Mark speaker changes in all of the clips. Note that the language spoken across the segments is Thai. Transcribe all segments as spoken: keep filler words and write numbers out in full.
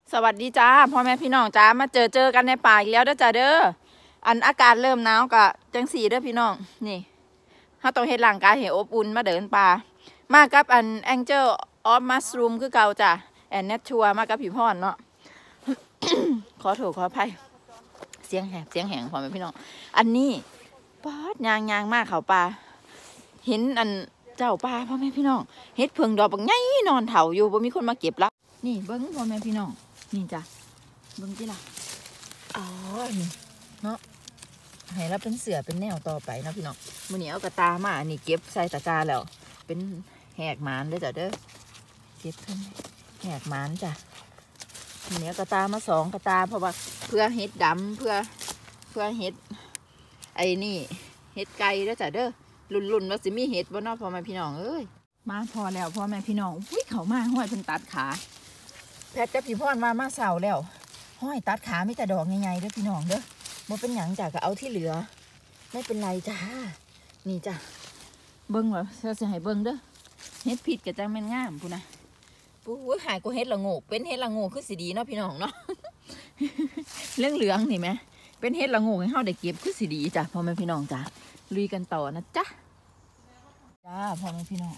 Speaker 1: สวัสดีจ้าพ่อแม่พี่น้องจ้ามาเจอเจอกันในป่าอีกแล้วเด้อจ้าเด้ออันอากาศเริ่มหนาวกะจังสีเด้อพี่น้องนี่เขาต้องเฮ็ดร่างกายให้อบอุ่นมาเดินป่ามากับอัน Angel of Mushroom คือเก่าจ้ะแอนเนทชัวมากับพี่พ่อนเนาะ ขอโทษขออภัยเสียงแหบเสียงแหงพ่อแม่พี่น้องอันนี้ป๊อดยางยางมากเขาป่าเห็นอันเจ้าป่าพ่อแม่พี่น้องเฮ็ดเพิงดอกบักใหญ่นอนเถาอยู่บ่มีคนมาเก็บละนี่เบิ้งพ่อแม่พี่น้องนี่จ้ะเบิ้งจิล่ะอ๋อนี่เนาะให้เราเป็นเสือเป็นแนวต่อไปเนาะพี่น้องมื้อนี้เอากระตามาอันนี้เก็บใส่ตะกร้าแล้วเป็นแหกหมานเด้อจ้ะเด้อเก็บขึ้นแหกหมานจ้ะมื้อนี้เอากระตามาสองกระตาเพราะว่าเพื่อเห็ดดำเพื่อเพื่อเห็ดไอ้นี่เห็ดไก่เด้อจ้ะเด้อลุ่นๆว่าสิมีเห็ดบ่เนาะพ่อแม่พี่น้องเอ้ยมาพอแล้วพ่อแม่พี่น้องอุ้ยเขามาห้อยเพิ่นตัดขาแพทย์กับพี่พ่อนมามาเสาแล้วห้อยตัดขาไม่แต่ดอกใหญ่ๆเด้อพี่น้องเด้อบ่เป็นหยังจ้ะก็เอาที่เหลือไม่เป็นไรจ้านี่จ้ะเบิ้งว่าเราจะให้เบิ้งเด้อเฮ็ดผิดกับจังแม่นงามพูนะปุ้ยหายกูเฮ็ดละโงกเป็นเฮ็ดละโงกคือสิดีเนาะพี่น้องเนาะ เรื่องเหลืองนี่ไหมเป็นเฮ็ดละโงกให้เฮาได้เก็บคือสิดีจ้ะพ่อแม่พี่น้องจ้ะลุยกันต่อนะจ๊ะจ้าพ่อแม่พี่น้อง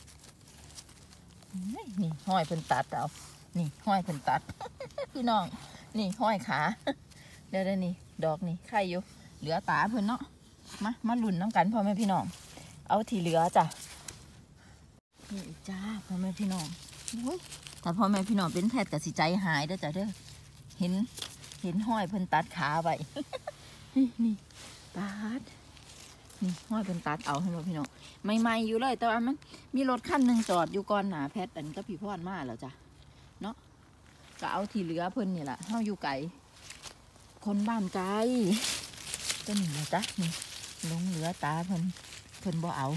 Speaker 1: นี่ห้อยเพิ่นตัดเอานี่ห้อยเพิ่นตัด พี่น้องนี่ห้อยขาเดี๋ยวๆนี่ดอกนี่ไข่อยู่เหลือตาเพิ่นเนาะมามาลุ้นน้ำกันพ่อแม่พี่น้องเอาที่เหลือจ้ะนี่จ้าพ่อแม่พี่น้องแต่พ่อแม่พี่น้องเป็นแพทย์แต่สิใจหายเด้อจ้ะเด้อเห็นเห็นห้อยเพิ่นตัดขาไว้ นี่นี่ตัดนี่ห้อยเพิ่นตัดเอาให้พ่อพี่น้องใหม่ๆอยู่เลยแต่ว่ามันมีรถคันหนึ่งจอดอยู่ก่อนหนาแพทย์อันก็พี่พ่อนมาแล้วจ้ะเนาะก็เอาที่เหลือเพิ่นนี่แหละเฮาอยู่ไกลคนบ้านไกลก็นี่นะจ๊ะนี่ลงเหลือตาเพิ่นเพิ่นบ่เอา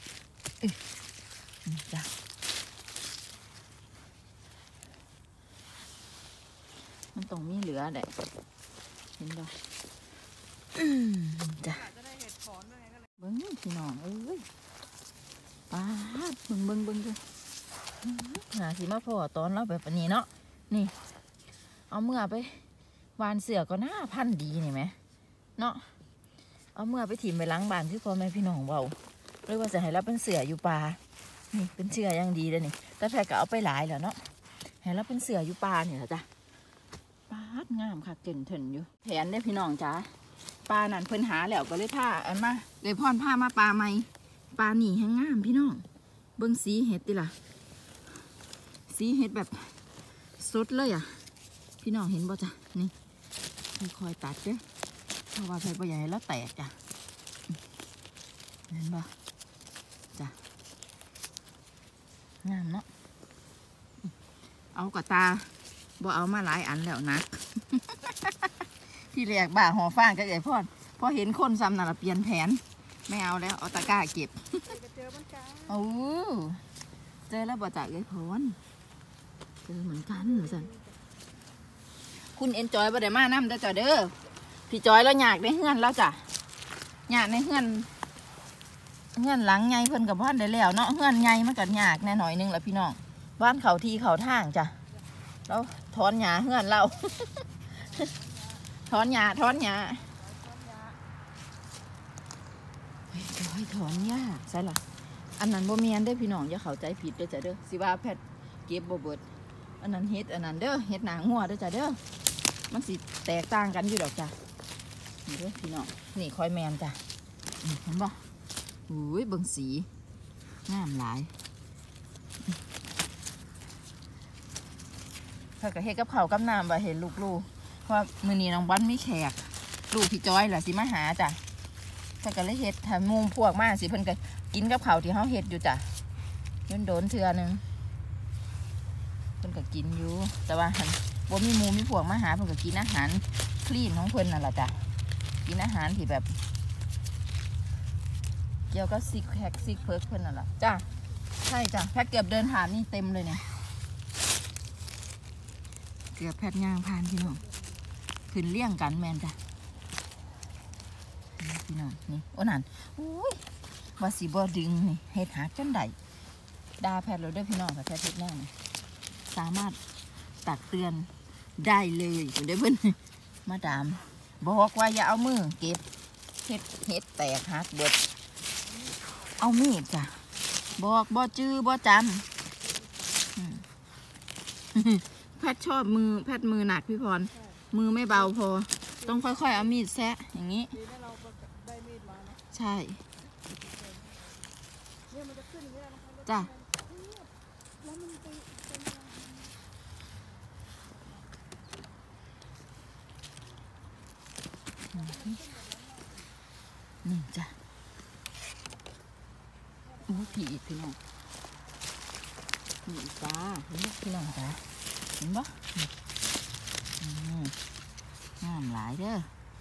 Speaker 1: นี่จ้ะมันต้องมีเหลือแหละเห็นบ่จ้ะเบิ้งพี่น้องเอ้ยป้าเบิ้งเบิ้งเบิ้งด้วยหาสิมาพอตอนเราแบบนี้เนาะนี่เอาเมื่อไปวานเสือก็น่าพันดีนี่ไหมเนาะเอาเมื่อไปถิ่มไปล้างบ้านคือพ่อแม่พี่น้องเบาเรียกว่าจะให้เราเป็นเสืออยู่ป่านี่เป็นเสือยังดีเลยนี่แต่แพรก็เอาไปหลายแล้วเนาะให้เราเป็นเสืออยู่ป่าเนี่ยจ้ะป้างามค่ะเก่งเถินอยู่แผนได้พี่น้องจ้าปลานั่นเพิ่นหาแล้วก็เลยผ้าอันมาเลยพ่อนผ้ามาปลาใหม่ปลาหนีแห้งงามพี่น้องเบิ้งสีเห็ดดิล่ะสีเห็ดแบบสดเลยอ่ะพี่น้องเห็นบ่จ้ะนี่คอยตัดเด้อเพราะว่าไฟปลาใหญ่แล้วแตกจ้ะเห็นบ่จ้ะงามเนาะเอากระตาบ่เอามาหลายอันแล้วนะที่แรกบ่าห่อฟางก็ใหญ่พ่อพอเห็นคนซ้ำน่ะเปลี่ยนแผนไม่เอาแล้วเอาตะกร้าเก็บโอ้เจอแล้วบ่จ่ายเลยพรเจอเหมือนกันเหมือนกันคุณเอ็นจอยบ่ได้มาน้ำเด้อจ้ะเด้อพี่จอยแล้วอยากในเฮือนแล้วจ้ะอยากในเฮือนเฮือนหลังไงเพิ่นกับบ้านได้แล้วเนาะเฮือนไงมันกัดอยากแน่หน่อยนึงแหละพี่น้องบ้านเขาทีเขาทางจ้ะแล้วถอนหญ้าเฮือนเรา ถอนหญ้าถอนหญ้าจอยถอนหญ้าใช่ล่ะอันนั้นบ่เมียนได้พี่น้องอย่าเข้าใจผิดเด้อจ้ะเด้อสิว่าแพทย์เก็บบ่เบิดอันนั้นเฮ็ดอันนั้นเด้อเฮ็ดหนังงัวเด้อจ้ะเด้อมันสิแตกต่างกันอยู่ดอกจ้ะนี่เด้อพี่น้องนี่คอยแมนจ้ะเห็นบ่อุ้ยเบิ่งสีงามหลายถ้าก็เฮ็ดกับข้าวกับน้ำบ่เห็นลูกๆเพราะมื้อนี้น้องบ้านมีแขกลูกพี่จอยแหละสิมาหาจ้ะถ้าก็เลยเฮ็ดถ้ามุมพวกมาสิเพิ่นก็กินกับข้าวที่เฮาเฮ็ดอยู่จ้ะย้อนโดนเทื่อนึงเพิ่นก็กินอยู่แต่ว่าบ่มีหมูมีพวกมาหาเพิ่นก็กินอาหารคลีนของเพิ่นนั่นแหละจ้ะกินอาหารที่แบบเกี่ยวกับซิกแพคซิกเพิร์กเพิ่นนั่นแหละจ้ะใช่จ้ะแพ็คเกือบเดินผ่านนี่เต็มเลยเนี่ยเกือบแพทย์ย่างผ่านพี่น้องขึ้นเลี่ยงกันแมนจ้ะพี่น้องนี่โอ้นั่นอุ้ยว่าสีบ่ดึงนี่เฮ็ดหักจนได้ดาแพทย์เราด้วยพี่น้องกับแพทย์เฮ็ดแน่สามารถตักเตือนได้เลยเดี๋ยวเพิ่นมาดามบอกว่าอย่าเอามือเก็บเห็ดเห็ดแตกหักเบิดเอามีดจ้ะบอกบ่จื้อบ่จำแพทย์ชอบมือแพทย์มือหนักพี่พรมือไม่เบาพอต้องค่อยๆเอามีดแซะอย่างนี้ใช่จ้ะนี่จ้ะโอ้ผีอีกพี่น้องนี่จ้าเห็นไหมพี่น้องจ้ะเห็นปะงามหลายเด้อ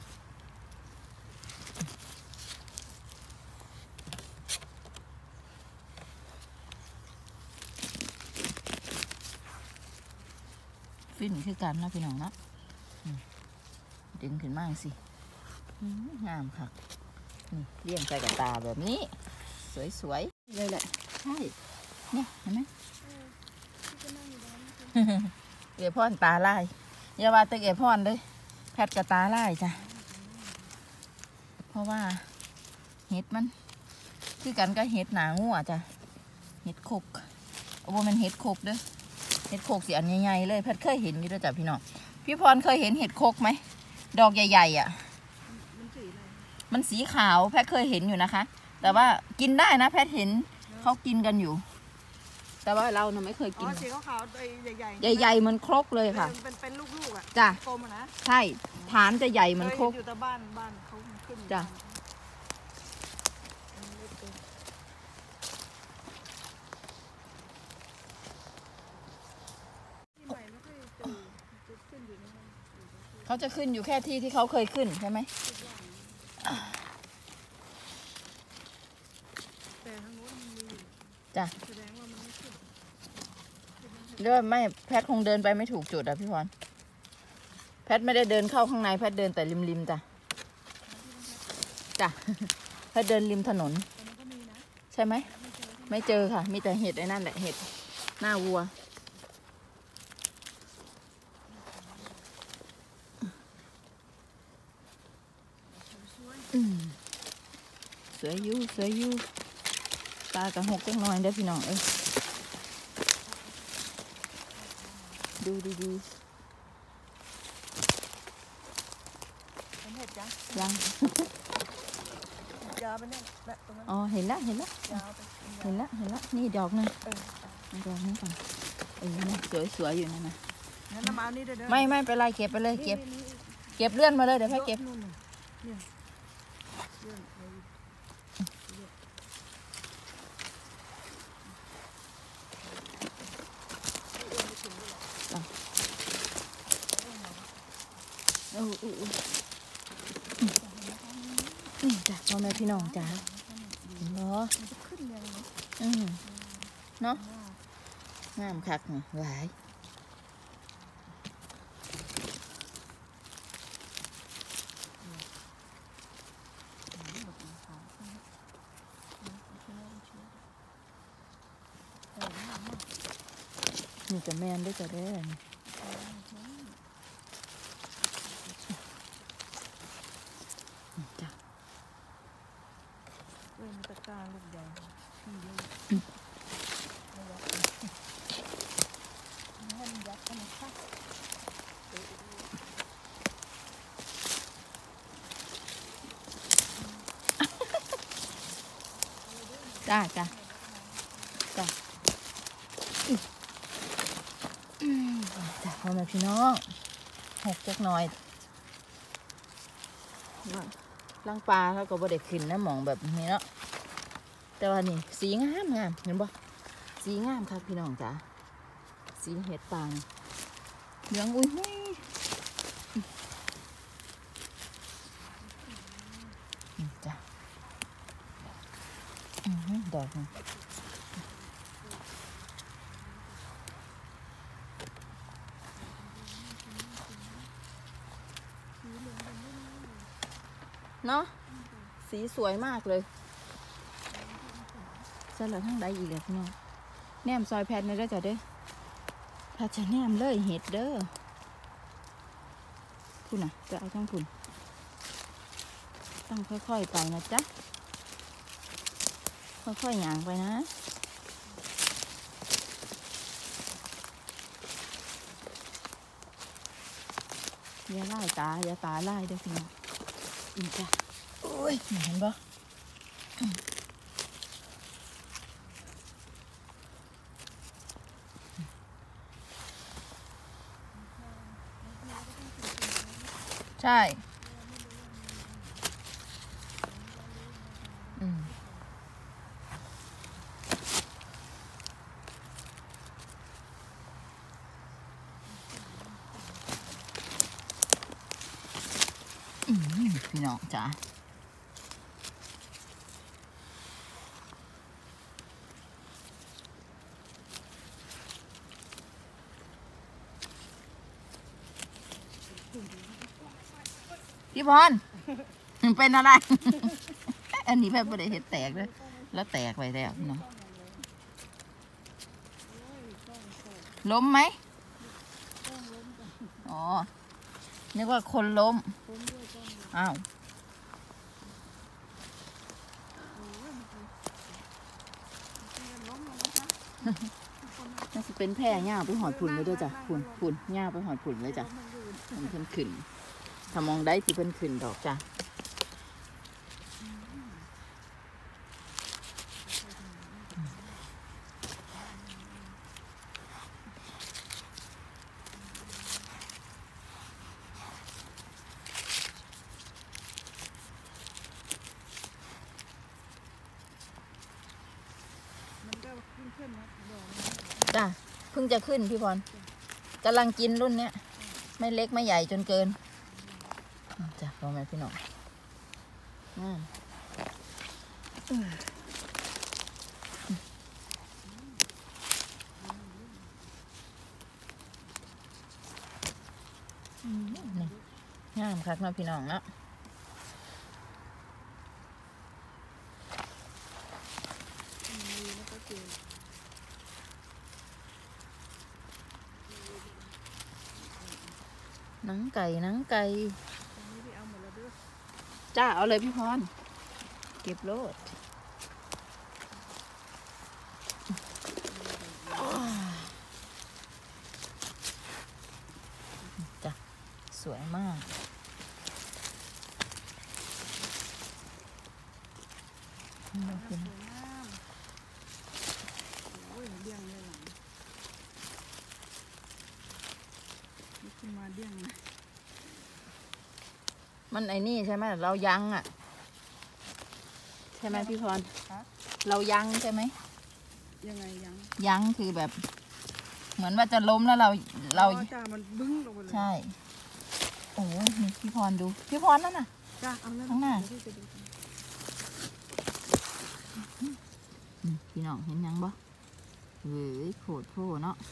Speaker 1: ฟินคือกันนะพี่น้องนะดึงขึ้นมากสิงามค่ะนี่เลี้ยงใส่กับตาแบบนี้สวยๆเลยแหละใช่เนี่ยเห็นไหมเอ๋พ่อนตาลายอย่าว่าแต่เอ๋พ่อนเลยแพทกับตาลายจ้ะเพราะว่าเห็ดมันคือกันก็เห็ดหนางัวจ้ะเห็ดโคกเอาว่ามันเห็ดโคกเด้อเห็ดโคกสีอันใหญ่ๆเลยแพทเคยเห็นอยู่ด้วยจ้ะพี่น้องพี่พรเคยเห็นเห็ดโคกไหมดอกใหญ่ๆอ่ะมันสีขาวแพทเคยเห็นอยู่นะคะแต่ว่ากินได้นะแพทเห็นเขากินกันอยู่แต่ว่าเราเนี่ยไม่เคยกิน
Speaker 2: สีขาวๆใหญ่
Speaker 1: ๆใหญ่ๆเหมือนครกเลยค่ะ
Speaker 2: เป็นเป็นลูกๆอ่ะ
Speaker 1: จ้ะ
Speaker 2: กลมนะ
Speaker 1: ใช่ฐานจะใหญ่เหมือนครก
Speaker 2: อยู่แต่บ้านบ้านเขาขึ้น
Speaker 1: จ้ะเขาจะขึ้นอยู่แค่ที่ที่เขาเคยขึ้นใช่ไหมจ้ะเรื่องไม่แพทคงเดินไปไม่ถูกจุดอ่ะพี่พรแพทไม่ได้เดินเข้าข้างในแพทเดินแต่ริมริมจ้ะจ้ะแพทเดินริมถนนใช่ไหมไม่เจอค่ะมีแต่เห็ดไอ้นั่นแหละเห็ดหน้าวัวสวยอยู่สวยอยู่ตากระหกจังหน่อยได้พี่น้องเอ้ยดูดีๆยัง
Speaker 2: ยาวไปเนี่ยตรงนั้น
Speaker 1: อ๋อเห็นแล้วเห็นแล้วเห็นแล้วเห็นแล้วนี่ดอกนึงดอกนี้ก่อนเออนี่สวยสวยอยู่นั่นนะไม่ไม่ไปไล่เก็บไปเลยเก็บเก็บเลื่อนมาเลยเดี๋ยวให้เก็บนี่จ้ะพ่อแม่พี่น้องจ้ะเห็นบ่อืมเนาะงามคักหลายนี่จะแมนด้วยจ้ะเด้อจ้ะ
Speaker 2: เว้ยมันตะการลูกใหญ่ที่เยอะให้มันยัดให้มันคัก
Speaker 1: จ้าจ้าจ้าจ้าพ่อแม่พี่น้องหกจักหน่อยล้างปลาแล้วก็บ่ได้ขึ้นนะหมองแบบนี้เนาะแต่ว่านี่สีงามงามเห็นบ่สีงามครับพี่น้องจ้าสีเห็ดปังเหลืองอุ้ยจ้าดอกนะเนาะสีสวยมากเลยสลัดทั้งใดอีกเลยพี่น้องแนมซอยแพทในได้จ้ะเด้อแพทจะแนมเลยเห็ดเด้อคุณน่ะจะเอาทั้งคุณต้องค่อยๆไปนะจ๊ะค่อยๆย่างไปนะอย่าไล่ตาอย่าตาไล่เด้อพี่น้องอีจ้ะโอ้ยเห็นปะใช่อืมอืมพี่น้องจ้ะพี่พร เป็นอะไร อันนี้แบบไม่ได้เห็ดแตกเลยแล้วแตกไปแล้วเนาะล้มไหมอ๋อนึกว่าคนล้มอ้าวน่าจะเป็นแพร่หญ้าไปหอดผุนเลยด้วยจ้ะผุนผุนหญ้าไปหอดผุนเลยจ้ะมันเพิ่นขึ้นถ้ามองได้ที่เพิ่นขึ้นดอกจ้ะจ้ะเพิ่งจะขึ้นพี่พรกำลังกินรุ่นเนี้ยไม่เล็กไม่ใหญ่จนเกินจ้ะพอไหมพี่น้องอืมนี่งามคักนะพี่น้องเนาะหนังไก่หนังไก่จ้าเอาเลยพี่พรเก็บโลดจ้ะสวยมากมันไอ้นี่ใช่ไหมเรายังอ่ะใช่ไหมพี่พรเรายังใช่ไหม
Speaker 2: ยังไงยัง
Speaker 1: ยังคือแบบเหมือนว่าจะล้มแล้วเราเรา
Speaker 2: จ้ามันบึ้งลงไปเลย
Speaker 1: ใช่โอ้ยนี่พี่พรดูพี่พรนั่นน่ะ
Speaker 2: จ้าเอาแล้ว
Speaker 1: ข้างหน้าพี่น้องเห็นยังบ่เว้ยโผดโผเนาะ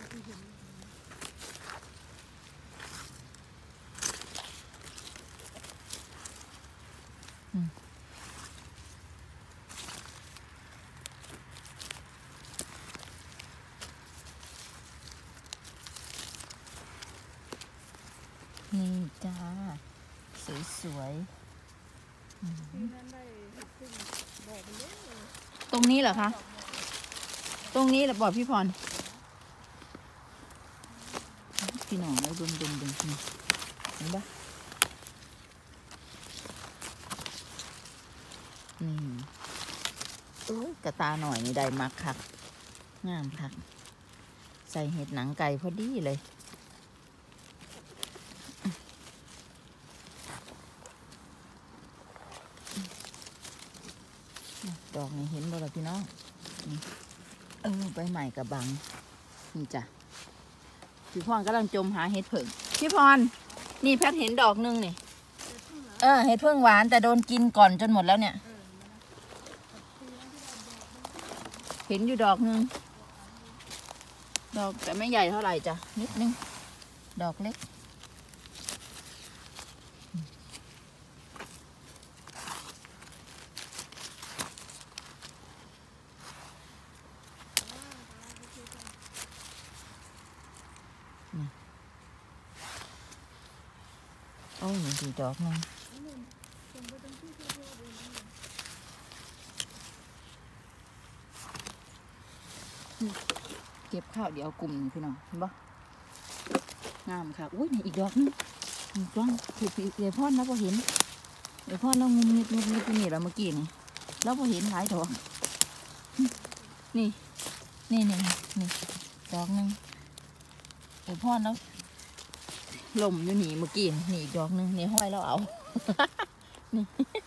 Speaker 1: นี่จ้าสวยๆตรงนี้เหรอคะตรงนี้แหละบอกพี่พรพี่น้องเอาดมดมดมเห็นปะนี่โอ้ยกระตาหน่อยนี่ได้มากคักงามคักใส่เห็ดหนังไก่พอดีเลยดอกนี่เห็นบ่ล่ะพี่น้องนี่เออใบใหม่กับบังนี่จ้ะพี่พรกำลังจมหาเห็ดเผิงพี่พรนี่แพทเห็นดอกนึงนี่เออเห็ดเพิ่งหวานแต่โดนกินก่อนจนหมดแล้วเนี่ยเห็นอยู่ดอกนึงดอกแต่ไม่ใหญ่เท่าไหร่จ้ะนิดนึงดอกเล็กโอ้ยดีดอกนึงเก็บข้าวเดี๋ยวกลุ่มพี่น้องเห็นปะงามค่ะอุ้ยนี่อีกดอกนึงอีกดอกถูกเดี๋ยวพ่อนะพอเห็นเดี๋ยวพ่อเรางุมนิดงุมนิดนี่เราเมื่อกี้นี่แล้วพอเห็นหลายดอกนี่นี่นี่นี่ดอกนึงเดี๋ยวพ่อเราลมอยู่นี่เมื่อกี้นี่อีกดอกนึงนี่ห้อยเราเอานี่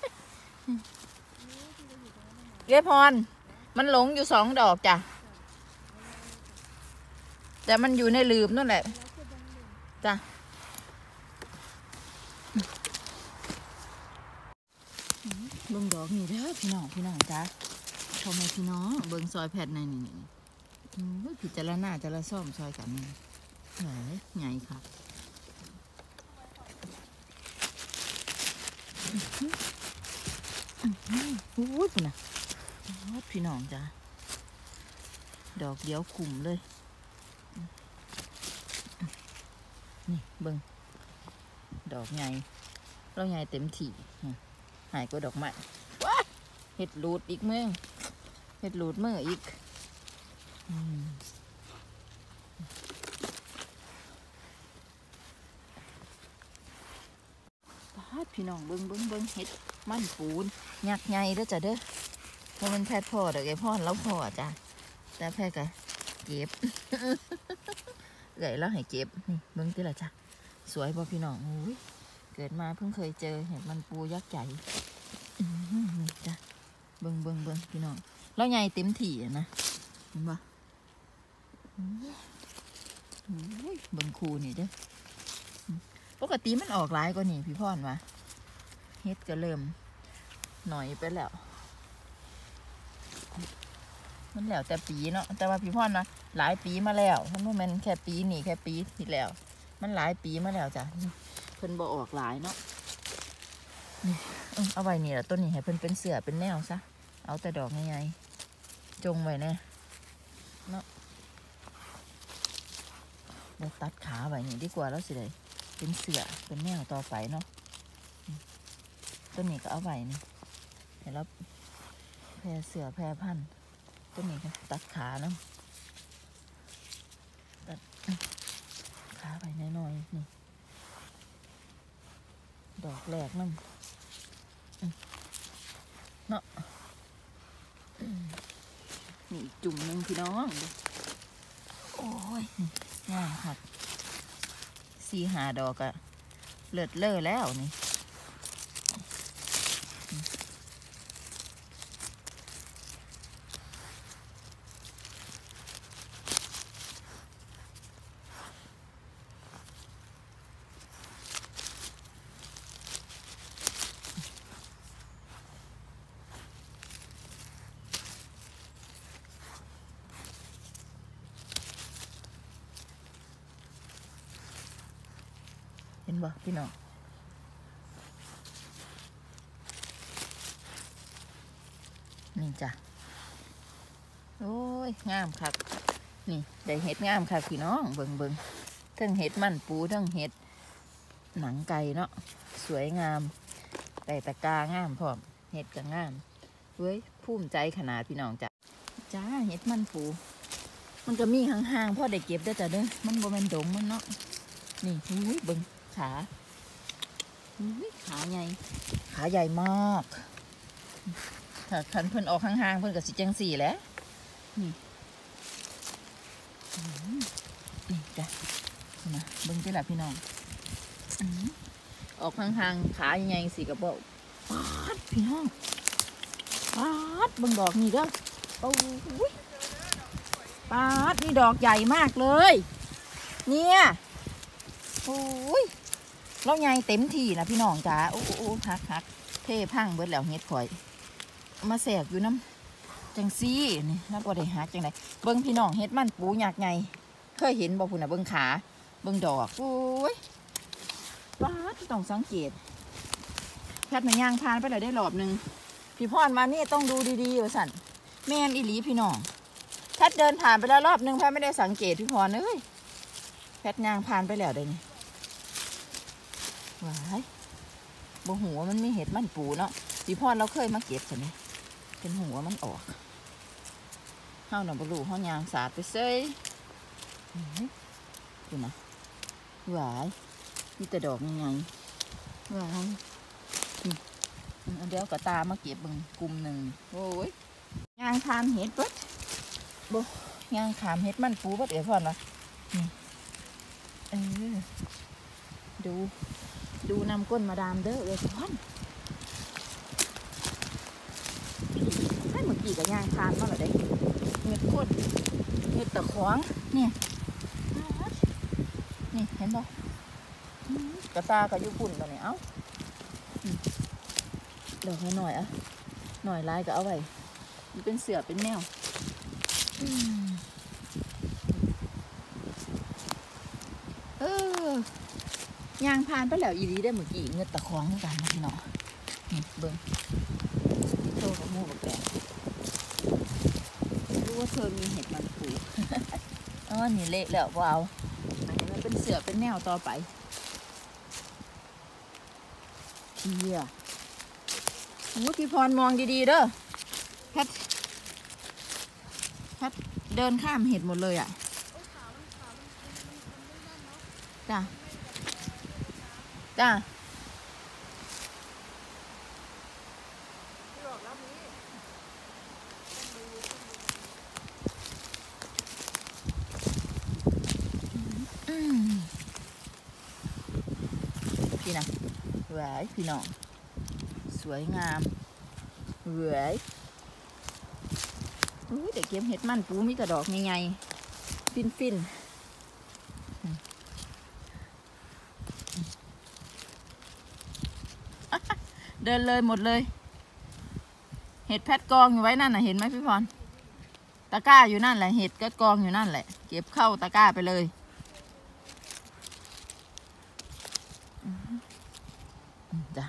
Speaker 1: เรียพรมันหลงอยู่สองดอกจ้ะแต่มันอยู่ในหลืมนั่นแหละจ้ะเบิ่งดอกนี่เด้อพี่น้องพี่น้องจ้ะพ่อแม่พี่น้องเบิ่งซอยแพทในนี่นี่พิจารณาจะละซ่อมซอยกันนี่ใหญ่ใหญ่ค่ะโอ้ยพี่น่ะพี่น้องจ้ะดอกเดียวกลุ่มเลยนี่เบิ่งดอกใหญ่เราใหญ่เต็มที่หายก็ดอกไม้ว้าเห็ดรูดอีกเมื่อเห็ดรูดเมื่ออีกพี่น้องเบิ้งเบิ้งเบิ้งเห็ดมันปูนยักษ์ใหญ่เด้อจ้ะเด้อเพราะมันแพทย์พ่อเด้อไอ้พ่อแล้วพ่อจ้ะแต่แพทย์ก็เก็บเอ๋ยแล้วให้เก็บนี่เบิ้งที่ละจ้ะสวยป่ะพี่น้องโอ้ยเกิดมาเพิ่งเคยเจอเห็ดมันปูยักษ์ใหญ่จ้ะเบิ้งเบิ้งเบิ้งพี่น้องแล้วใหญ่เต็มถี่นะเห็นป่ะเบิ้งคูนี่เด้อปกติมันออกหลายกว่านี่พี่พ่อนวะเฮ็ดก็เริ่มหน่อยไปแล้วมันแล้วแต่ปีเนาะแต่ว่าพี่พ่อนนะหลายปีมาแล้วมันไม่แม่นแค่ปีนี่แค่ปีที่แล้วมันหลายปีมาแล้วจ้ะเพิ่นบ่ออกหลายเนาะนี่เอาไว้นี่แหละต้นนี้ให้เพิ่นเป็นเสือเป็นแนวซะเอาแต่ดอกใหญ่ๆจงไว้แน่เนาะเราตัดขาไว้นี่ดีกว่าแล้วสิเลยเป็นเสือเป็นแนวต่อไปเนาะต้นนี้ก็เอาไว้นี่เห็นแล้วแพร่เสือแพร่พันธุ์ต้นนี้ก็ตัดขาเนาะตัดขาไปน้อยๆนี่ดอกแรกนั่นเนาะนี่อีกจุ่มหนึ่งพี่น้องโอ้ยง่ายค่ะสี่หาดอกอะเลิศเล่อแล้วนี่เห็นบ่พี่น้องนี่จ้ะโอ้ยงามครับนี่ได้เห็ดงามค่ะพี่น้องเบิ่งเบิ่งทั้งเห็ดมันปูทั้งเห็ดหนังไก่เนาะสวยงามแต่ตะกางามพร้อมเห็ดก็งามเว้ยภูมิใจขนาดพี่น้องจ้ะจ้าเห็ดมันปูมันก็มีห่างๆพ่อได้เก็บได้จ้ะเด้อมันบ่แม่นดงมันเนาะนี่อุ้ยเบิ่งขาขาใหญ่ขาใหญ่มากถ้าคันเพิ่นออกห่างๆเพิ่นก็สิจังสี่แหละนี่นี่จ้ะนะเบิ่งที่ละพี่น้องออกห่างๆขาใหญ่สิกระบอกปาดพี่น้องปาดเบิ่งดอกนี่เด้อโอ้ยปาดนี่ดอกใหญ่มากเลยเนี่ยโอ้ยเราใหญ่เต็มที่นะพี่น้องจ้าโอ้โอ้ฮักฮักเท่พังเบิดแล้วเฮ็ดข่อยมาแสกอยู่น้ำจังซี่นี่แล้วก็ได้หาจังไดเบิ้งพี่น้องเฮ็ดมันปูหยักไงเคยเห็นบ่พุ่นน่ะเบิ้งขาเบิ้งดอกโอ้ยว้าต้องสังเกตแพทย์มันย่างพานไปเลยได้รอบนึงพี่พรมานี่ต้องดูดีๆว่าสั่นแม่นอีหลีพี่น้องแพทย์เดินผ่านไปแล้วรอบนึงแพทย์ไม่ได้สังเกตพี่พรเอ้ยแพทย์ย่างพานไปแล้วได้นี่ว้ายบ่หัวมันมีเห็ดมันปูเนาะสีพอดเราเคยมาเก็บใช่ไหมเป็นหัวมันออกเฮาหน่ะบ่รู้เฮายางสาดไปเซ้ยดูนะหวายมีแต่ดอกยังไงหวายเดี๋ยวกระตามาเก็บบึงกลุ่มหนึ่งโอ้ยยางทานเห็ดปุ๊บบ่ยางขามเห็ดมันปูปุ๊บเดี๋ยวพอนละนี่เออดูดูนำก้นมาดามเด้อเลยพอนให้เมื่อกี้กับยางทานมาหรอเด้เห็ดโคตรเห็ดตะขวางนี่นี่เห็นบ่กระตากับยุปุ่นตัวนี้เอ้าเดี๋ยวให้หน่อยอ่ะหน่อยลายก็เอาไว้มันเป็นเสือเป็นแนวเออย่างพานไปแล้วอีรีได้เมื่อกี้เงือกตะคองเหมือนกันนะพี่น้องนี่เบิ้งโชว์กับมูกับแกรู้ว่าเธอมีเห็ดมันปูอ๋อนี่เละแล้วว้าวอันนี้มันเป็นเสือเป็นแนวต่อไปเชี่ยโอ้พี่พรมองดีๆเด้อแพทแพทเดินข้ามเห็ดหมดเลยอ่ะจ้าจ้าพี่นะเหวายพี่น้องสวยงามเหวายเด็กเก็บเห็ดมันปูมีแต่ดอกใหญ่ๆฟินฟินเดินเลยหมดเลยเห็ดแพทกองอยู่ไว้นั่นน่ะเห็นไหมพี่พรตะกร้าอยู่นั่นแหละเห็ดก็กองอยู่นั่นแหละเก็บเข้าตะกร้าไปเลยจ้ะ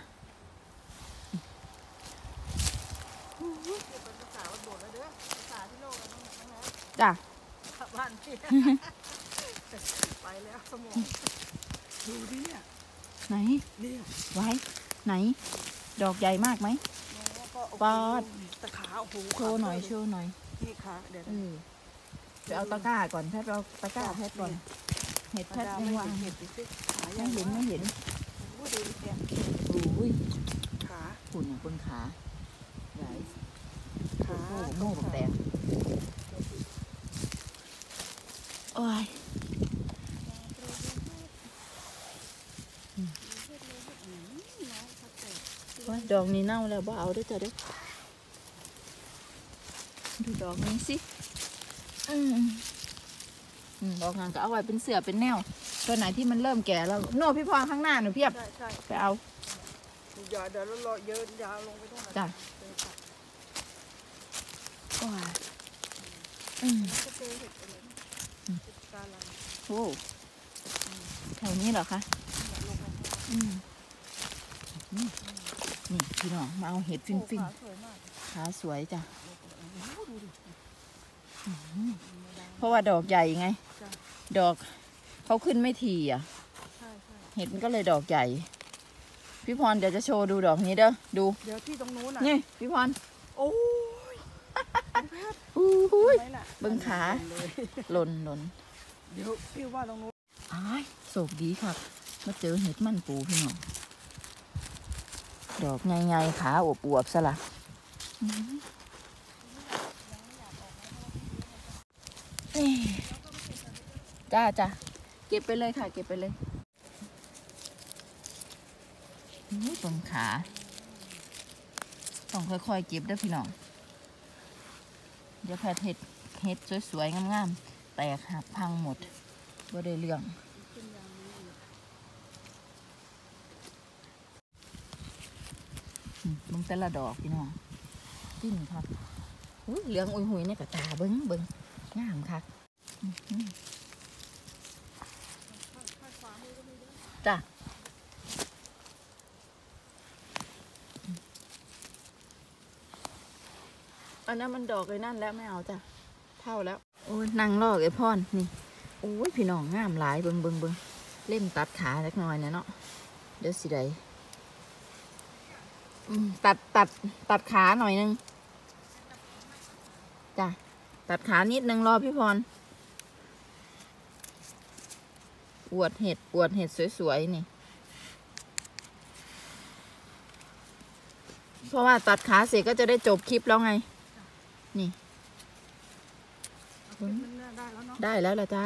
Speaker 1: จ้ะ
Speaker 2: บ้านพี่ไปแล้วสมองดูดิเนี่ย
Speaker 1: ไหน
Speaker 2: เนี่ย
Speaker 1: ไว้ไหนดอกใหญ่มากไหมปอด
Speaker 2: ตะขาโอ้โห
Speaker 1: โชว์หน่อยโชว์หน่อย
Speaker 2: นี่ขาเดี๋ยว
Speaker 1: ไปเอาตะกร้าก่อนแพทย์เอาตะกร้าแพทย์ก่อนเห็ดแพทย์ยังวาง
Speaker 2: เห็ดดิสิ
Speaker 1: ยังเห็นไม่เห็น
Speaker 2: โอ้ดูดิแก
Speaker 1: อุ้ย
Speaker 2: ขา
Speaker 1: หุ่นบนขาใหญ่
Speaker 2: ขา
Speaker 1: โม่โม่แตกโอ้ยดอกนี้เน่าแล้วบ่เอาด้วยจ้ะเด้อดูดอกนี้สิอืมดอกงานก็เอาไว้เป็นเสือเป็นแนวตัวไหนที่มันเริ่มแก่แล้วโน่พี่พรข้างหน้าหนูเพียบไปเอา
Speaker 2: อย่าเดี๋ยวเรารอเยอะยาวลงไปตรงนั้น
Speaker 1: จ้ะโอ้ยอืมโอ้แถวนี้เหรอคะอืมนี่พี่น้องมาเอาเห็ดฟินฟินขาสวยจ้ะเพราะว่าดอกใหญ่ไงดอกเขาขึ้นไม่ทีอ่ะเห็ดมันก็เลยดอกใหญ่พี่พรเดี๋ยวจะโชว์ดูดอกนี้เด้อดู
Speaker 2: เดี๋ยวที่ตรงนู้นน่ะ
Speaker 1: นี่พี่พร
Speaker 2: โอ้ย
Speaker 1: อู้ยเบิ้งขาหล่นหล่น
Speaker 2: เดี๋ยวพี่ว่าตรงนู้น
Speaker 1: อ้ายโศกดีครับมาเจอเห็ดมันปูพี่น้องดอกใหญ่ๆขาอวบๆซะละจ้าจ้าเก็บไปเลยค่ะเก็บไปเลยนี่ตรงขาต้องค่อยๆเก็บด้วยพี่น้องเดี๋ยวแพทเห็ดเห็ดสวยๆงามๆแตกหักพังหมดบ่ได้เรื่องมึงแต่ละดอกพี่น้องจิ้มครับเหลืองอุ้ยหุยในกระตาเบิ้งเบิ้งงามครับจ้ะอันนั้นมันดอกเลยนั่นแล้วไม่เอาจ้ะเท่าแล้วโอ้ยนั่งลอกไอ้พ่อนนี่โอ้ยพี่น้องงามหลายเบิ้งเบิ้งเบิ้งเล่มตัดขาเล็กน้อยเนี่ยเนาะเดี๋ยวสิได้อืมตัดตัดตัดขาหน่อยนึงจ้ะตัดขานิดนึงรอพี่พรอวดเห็ดอวดเห็ดสวยๆนี่เพราะว่าตัดขาเสร็จก็จะได้จบคลิปแล้วไงนี่
Speaker 2: เอาคลิปมันได้แล้วเนาะ
Speaker 1: ได้แล้วละจ้า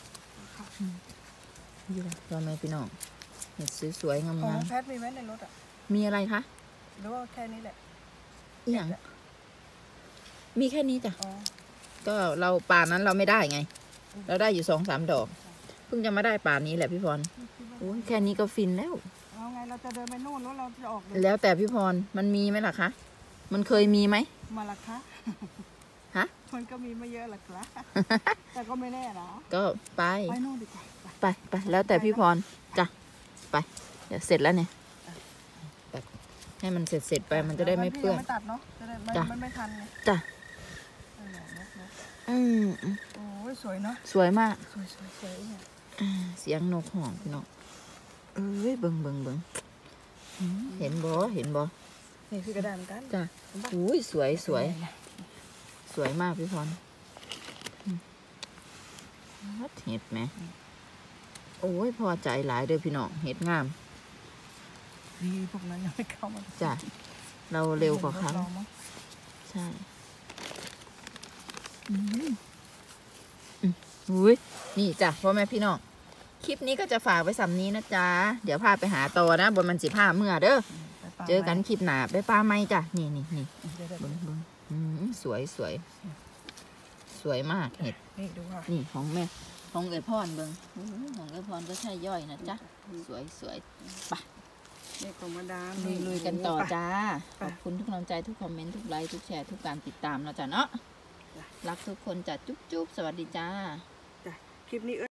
Speaker 1: นี่แหละรอไหมพี่น้องเห็ดสวยๆงา
Speaker 2: ของ
Speaker 1: ม
Speaker 2: แพทมีไหมในรถอ่ะ
Speaker 1: ๆมีอะไรคะ
Speaker 2: หรือว่าแค่นี้แหละ
Speaker 1: อหย่างมีแค่นี้จ้ะ
Speaker 2: อ๋อ
Speaker 1: ก็เราป่านั้นเราไม่ได้ไง เราได้อยู่สองสามดอก เพิ่งจะมาได้ป่านี้แหละพี่พรโอ้ยแค่นี้ก็ฟินแล้ว
Speaker 2: เอาไงเราจะเดินไปนู่นแล้วเราจะออกเลย
Speaker 1: แล้วแต่พี่พรมันมีไหมล่ะคะ มันเคยมีไหม
Speaker 2: มาละคะ
Speaker 1: ฮะ
Speaker 2: มันก็มีไม่เยอะหรอกละ แต่ก็ไม่แน่นะ
Speaker 1: ก็ไป
Speaker 2: ไปนู่นดีกว่าไป
Speaker 1: ไปไปแล้วแต่พี่พรจ้ะไป เดี๋ยวเสร็จแล้วเนี่ยตัดให้มันเสร็จเสร็จๆไปมันจะได้ไม่เปื้อน
Speaker 2: ไม่ตัดเนาะจะได้มัน
Speaker 1: จ้ะ
Speaker 2: มันไม่ทันไง
Speaker 1: จ้ะ
Speaker 2: เออนกนก
Speaker 1: อืมอืม
Speaker 2: โอ้ยสวยเนาะ
Speaker 1: สวยมาก
Speaker 2: สวยสวยสวยเนี่ย
Speaker 1: อ่าเสียงนกหองพี่น้องเอ้ยเบิ่งเบิ่งเบิ่งอืมเห็นบ่เห็นบ่
Speaker 2: นี่คือกระดานเหมือนกัน
Speaker 1: จ้ะอุ้ยสวยสวยสวยมากพี่พรอืมเห็ดไหมโอ้ยพอใจหลายเด้อพี่น้องเห็ดงาม
Speaker 2: ดีพวกนั้นยังไม่เข้ามา
Speaker 1: จ้ะเราเร็วกว่าเขา
Speaker 2: รมั้ง
Speaker 1: ใช่อืมอืมอุ้ยนี่จ้ะพ่อแม่พี่น้องคลิปนี้ก็จะฝากไว้สำนี้นะจ๊ะเดี๋ยวพาไปหาต่อนะบนมันสิผ้าเมื่อเด้อ
Speaker 2: ไปป่า
Speaker 1: เจอกันคลิปหนาไปปลาไหมจ้ะนี่นี่นี่
Speaker 2: เดี๋ยวเดี๋ยว
Speaker 1: เบิ้งเบิ้งอืมสวยสวยสวยมากเห็ด
Speaker 2: นี่ดูค่ะ
Speaker 1: นี่ของแม่ของเอ๋ยพรเบิ้งอื้อของเอ๋ยพรก็ใช่ย่อยนะจ๊ะสวยสวยไป
Speaker 2: นี่ของมาดาม
Speaker 1: ลุยลุยกันต่อ
Speaker 2: ไป
Speaker 1: จ้า
Speaker 2: ไป
Speaker 1: ขอบคุณทุกกำลังใจทุกคอมเมนต์ทุกไลค์ทุกแชร์ทุกการติดตามเราจ้ะเนาะรักทุกคนจ้ะจุ๊บจุ๊บสวัสดีจ้า
Speaker 2: จ้ะคลิปนี้